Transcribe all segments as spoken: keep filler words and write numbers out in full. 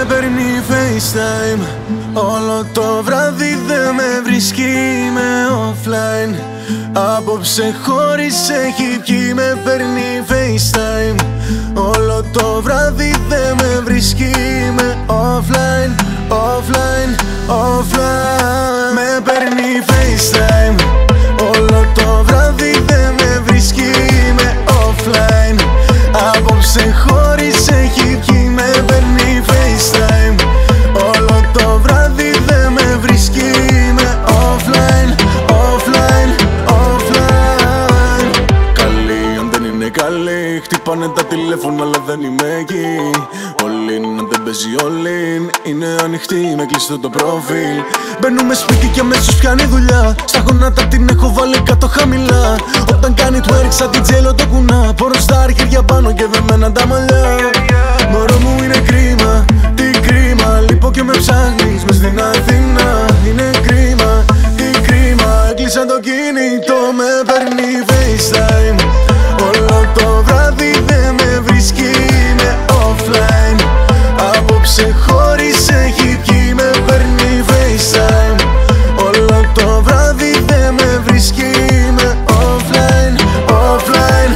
παίρνει FaceTime. Όλο το βράδυ δεν με βρίσκει, είμαι offline. Απόψε χωρίς έχει πιει, με παίρνει FaceTime. Όλο το βράδυ δεν με βρίσκει, είμαι offline, offline, offline. Με παίρνει FaceTime. Όλο το βράδυ δεν με βρίσκει, είμαι offline. Απόψε χωρίς έχει πιει, με παίρνει FaceTime. Όλο το βράδυ δεν με βρίσκει, είμαι offline, offline, offline. Καλή αν δεν είναι καλή, χτυπάνε τα τηλέφωνα αλλά δεν είμαι εκεί. All in αν δεν παίζει all in, είναι ανοιχτή με κλειστό το προφίλ. Μπαίνουμε σπίτι και αμέσως πιάνει δουλειά. Στα γόνατα την έχω βάλει κάτω χαμηλά. Όταν κάνει twerk σαν την τζέλο το κουνά. Πορροστά χέρια πάνω και δεμένα τα μαλλιά. Μωρό μου είναι κρίμα, τι κρίμα. Λείπω και με ψάχνεις μες στην Αθήνα. Είναι κρίμα, τι κρίμα. Έκλεισα το κινητό, με παίρνει FaceTime. Όλο το βράδυ δεν με βρίσκει, είμαι offline. Απόψε χωρίς έχει πιει, με παίρνει FaceTime. Όλο το βράδυ δεν με βρίσκει, είμαι offline, offline,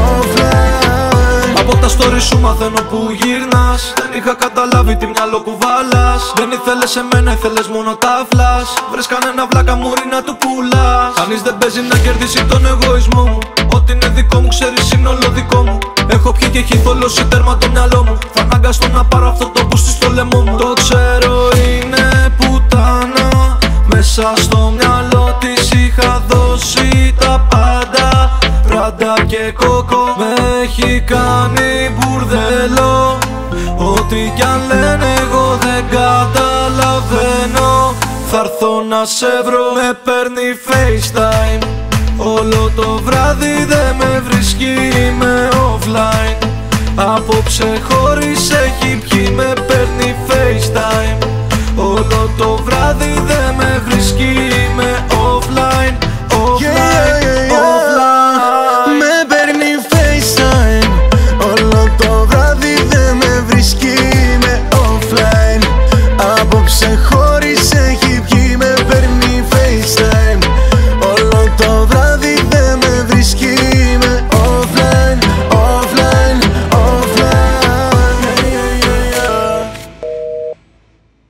offline. Από τα stories σου μαθαίνω που γυρνάς. Δεν είχα καταλάβει τι μυαλό κουβάλας. Δεν ήθελες εμένα, ήθελες μόνο τα φλας. Βρες κανένα βλάκα μουρί να του πουλάς. Κανείς δεν παίζει να κερδίσει τον εγωισμό μου. Ό,τι είναι δικό μου ξέρεις είναι όλο δικό μου. Έχω πιει και έχει θολώσει τέρμα το μυαλό μου. Θα αναγκαστώ να πάρω αυτό το μπούστι στο λαιμό μου. Το ξέρω είναι πουτάνα. Μέσα στο μυαλό της είχα δώσει τα πάντα. Πράντα και κόκο με έχει κάνει μπουρδέλο. Ό,τι κι αν λένε εγώ δεν καταλαβαίνω. Θα'ρθω να σε βρω, με παίρνει FaceTime. Όλο το βράδυ δεν με βρίσκει, είμαι offline. Απόψε χωρίς έχει πιει, με παίρνει FaceTime. Όλο το βράδυ δεν